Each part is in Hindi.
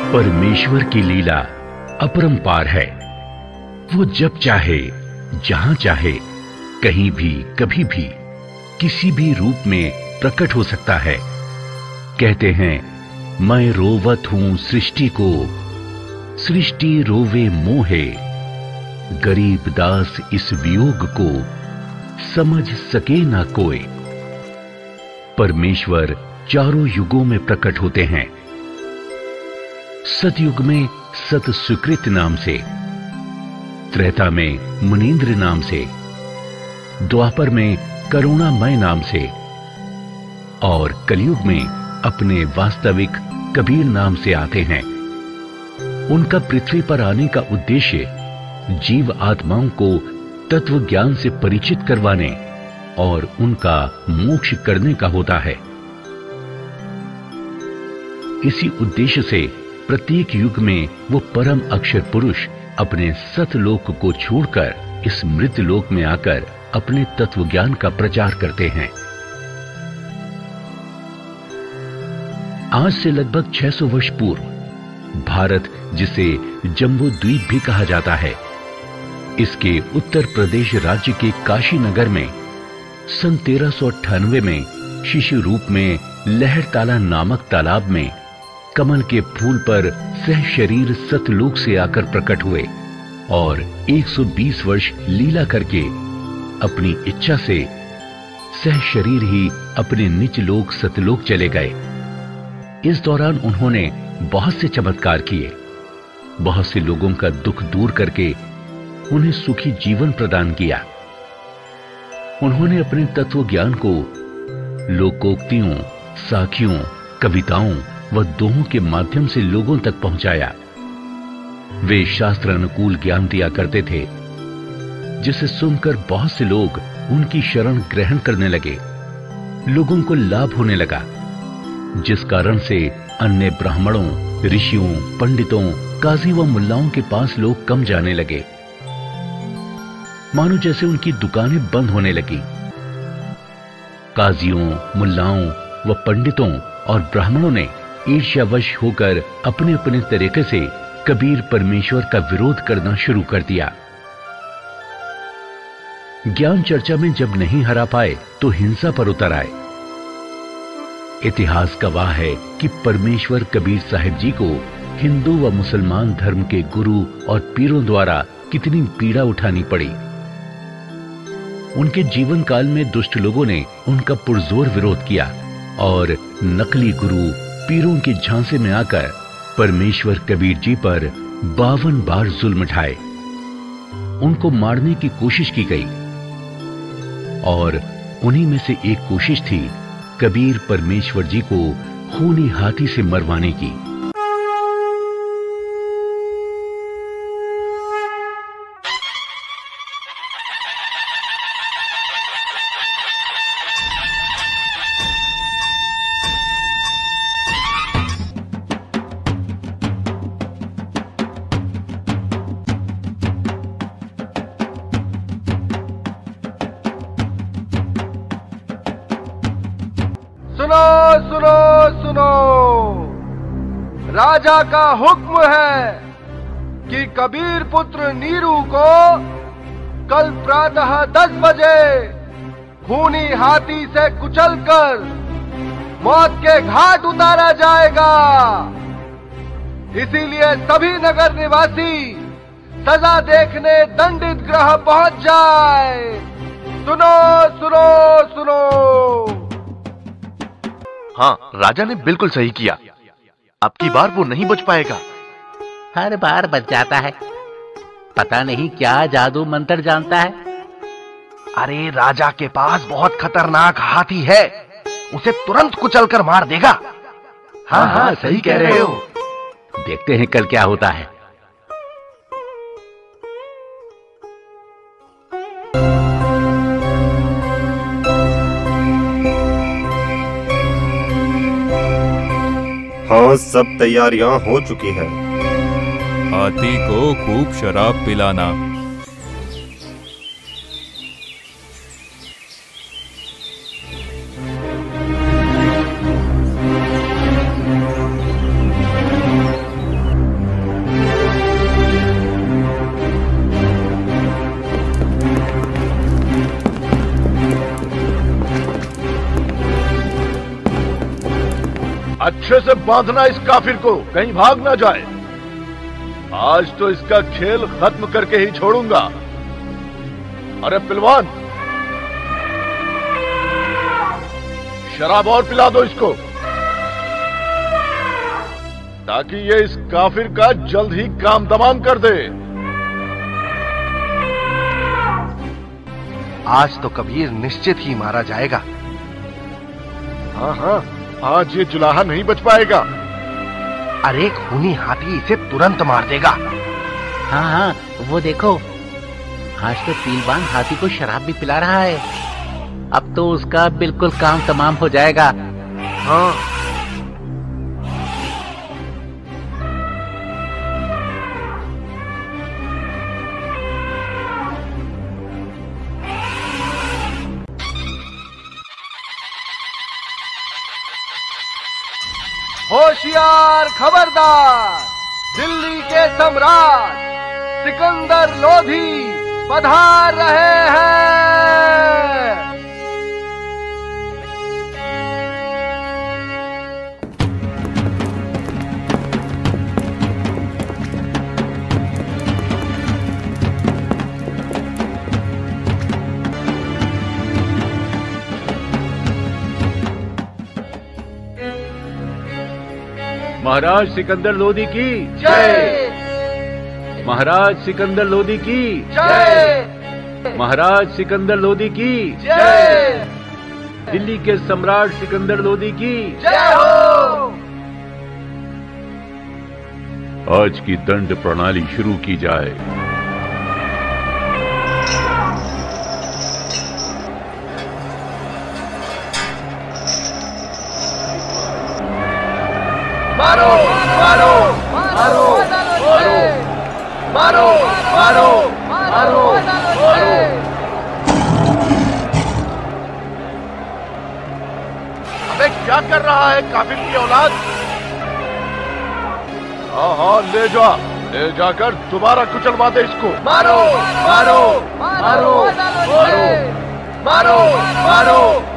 परमेश्वर की लीला अपरंपार है। वो जब चाहे, जहां चाहे, कहीं भी, कभी भी, किसी भी रूप में प्रकट हो सकता है। कहते हैं, मैं रोवत हूं सृष्टि को, सृष्टि रोवे मोहे, गरीब दास इस वियोग को समझ सके ना कोई। परमेश्वर चारों युगों में प्रकट होते हैं। सतयुग में सत सुकृत नाम से, त्रेता में मुनीन्द्र नाम से, द्वापर में करुणामय नाम से और कलयुग में अपने वास्तविक कबीर नाम से आते हैं। उनका पृथ्वी पर आने का उद्देश्य जीव आत्माओं को तत्व ज्ञान से परिचित करवाने और उनका मोक्ष करने का होता है। इसी उद्देश्य से प्रत्येक युग में वो परम अक्षर पुरुष अपने सतलोक को छोड़कर इस मृत लोक में आकर अपने तत्व ज्ञान का प्रचार करते हैं। आज से लगभग 600 वर्ष पूर्व भारत, जिसे जम्बू द्वीप भी कहा जाता है, इसके उत्तर प्रदेश राज्य के काशी नगर में सन 1398 में शिशु रूप में लहरताला नामक तालाब में कमल के फूल पर सह शरीर सतलोक से आकर प्रकट हुए और 120 वर्ष लीला करके अपनी इच्छा से सह शरीर ही अपने निज लोक सतलोक चले गए। इस दौरान उन्होंने बहुत से चमत्कार किए, बहुत से लोगों का दुख दूर करके उन्हें सुखी जीवन प्रदान किया। उन्होंने अपने तत्व ज्ञान को लोकोक्तियों, साखियों, कविताओं व दोहों के माध्यम से लोगों तक पहुंचाया। वे शास्त्र अनुकूल ज्ञान दिया करते थे, जिसे सुनकर बहुत से लोग उनकी शरण ग्रहण करने लगे। लोगों को लाभ होने लगा, जिस कारण से अन्य ब्राह्मणों, ऋषियों, पंडितों, काजी व मुल्लाओं के पास लोग कम जाने लगे, मानो जैसे उनकी दुकानें बंद होने लगी। काजियों, मुल्लाओं व पंडितों और ब्राह्मणों ने ईर्ष्यावश होकर अपने अपने तरीके से कबीर परमेश्वर का विरोध करना शुरू कर दिया। ज्ञान चर्चा में जब नहीं हरा पाए तो हिंसा पर उतर आए। इतिहास गवाह है कि परमेश्वर कबीर साहिब जी को हिंदू व मुसलमान धर्म के गुरु और पीरों द्वारा कितनी पीड़ा उठानी पड़ी। उनके जीवन काल में दुष्ट लोगों ने उनका पुरजोर विरोध किया और नकली गुरु पीरों के झांसे में आकर परमेश्वर कबीर जी पर 52 बार जुल्म ढाए। उनको मारने की कोशिश की गई और उन्हीं में से एक कोशिश थी कबीर परमेश्वर जी को खूनी हाथी से मरवाने की। राजा का हुक्म है कि कबीर पुत्र नीरू को कल प्रातः 10 बजे खूनी हाथी से कुचलकर मौत के घाट उतारा जाएगा। इसीलिए सभी नगर निवासी सजा देखने दंडित गृह पहुंच जाए। सुनो सुनो सुनो। हाँ, राजा ने बिल्कुल सही किया। अब की बार वो नहीं बच पाएगा। हर बार बच जाता है, पता नहीं क्या जादू मंत्र जानता है। अरे राजा के पास बहुत खतरनाक हाथी है, उसे तुरंत कुचलकर मार देगा। हाँ हाँ, सही कह रहे हो। देखते हैं कल क्या होता है। हाँ, सब तैयारियां हो चुकी हैं। हाथी को खूब शराब पिलाना। अच्छे से बांधना इस काफिर को, कहीं भाग ना जाए। आज तो इसका खेल खत्म करके ही छोड़ूंगा। अरे पिलवान, शराब और पिला दो इसको, ताकि ये इस काफिर का जल्द ही काम तमाम कर दे। आज तो कबीर निश्चित ही मारा जाएगा। हाँ हाँ, आज ये जुलाहा नहीं बच पाएगा। अरे खूनी हाथी इसे तुरंत मार देगा। हाँ हाँ, वो देखो, आज तो पीलवान हाथी को शराब भी पिला रहा है। अब तो उसका बिल्कुल काम तमाम हो जाएगा। हाँ, होशियार, खबरदार, दिल्ली के सम्राट सिकंदर लोधी पधार रहे हैं। महाराज सिकंदर लोधी की जय। महाराज सिकंदर लोधी की जय। महाराज सिकंदर लोधी की जय। दिल्ली के सम्राट सिकंदर लोधी की जय हो। आज की दंड प्रणाली शुरू की जाए। मारो मारो मारो मारो मारो मारो मारो मारो। अबे क्या कर रहा है काफिर की औलाद? हाँ हाँ, ले जाकर दोबारा कुचलवा दे इसको। मारो मारो मारो मारो मारो मारो।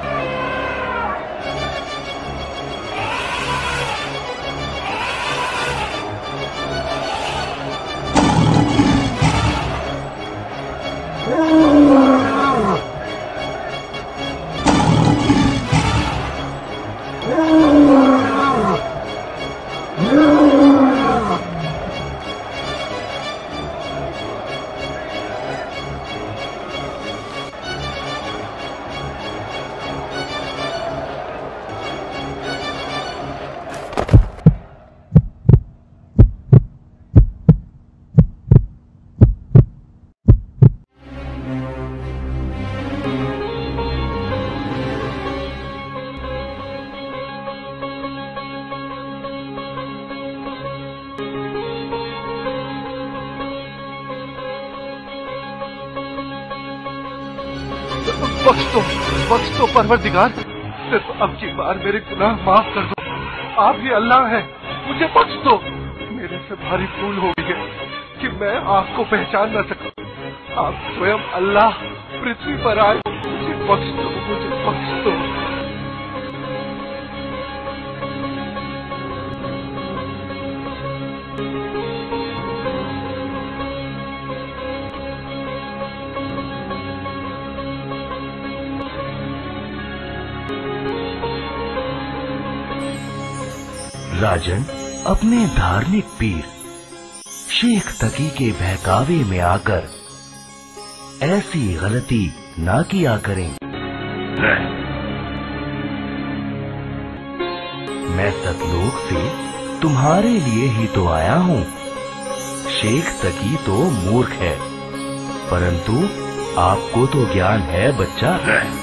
बख्श दो परवरदिगार, सिर्फ अब की बार मेरे गुनाह माफ कर दो। आप ही अल्लाह हैं, मुझे बख्श दो। मेरे से भारी भूल हो गई है कि मैं आपको पहचान न सका। आप स्वयं अल्लाह पृथ्वी पर आए, मुझे बख्श दो, मुझे बख्श दो। राजन अपने धार्मिक पीर शेख तकी के बहकावे में आकर ऐसी गलती ना किया करें। मैं सतलोक से तुम्हारे लिए ही तो आया हूँ। शेख तकी तो मूर्ख है, परंतु आपको तो ज्ञान है बच्चा।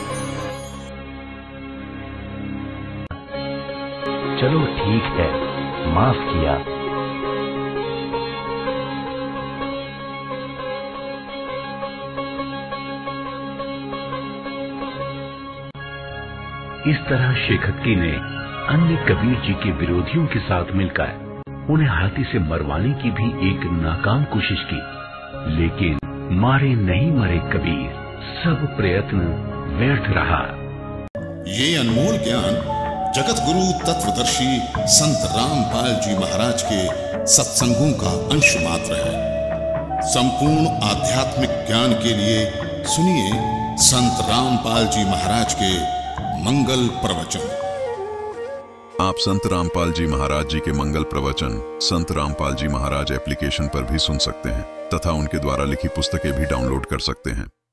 चलो ठीक है, माफ किया। इस तरह शेखत्की ने अन्य कबीर जी के विरोधियों के साथ मिलकर उन्हें हाथी से मरवाने की भी एक नाकाम कोशिश की, लेकिन मारे नहीं मरे कबीर, सब प्रयत्न व्यर्थ रहा। ये अनमोल ज्ञान जगत गुरु तत्वदर्शी संत रामपाल जी महाराज के सत्संगों का अंश मात्र है। संपूर्ण आध्यात्मिक ज्ञान के लिए सुनिए संत रामपाल जी महाराज के मंगल प्रवचन। आप संत रामपाल जी महाराज जी के मंगल प्रवचन संत रामपाल जी महाराज एप्लीकेशन पर भी सुन सकते हैं तथा उनके द्वारा लिखी पुस्तकें भी डाउनलोड कर सकते हैं।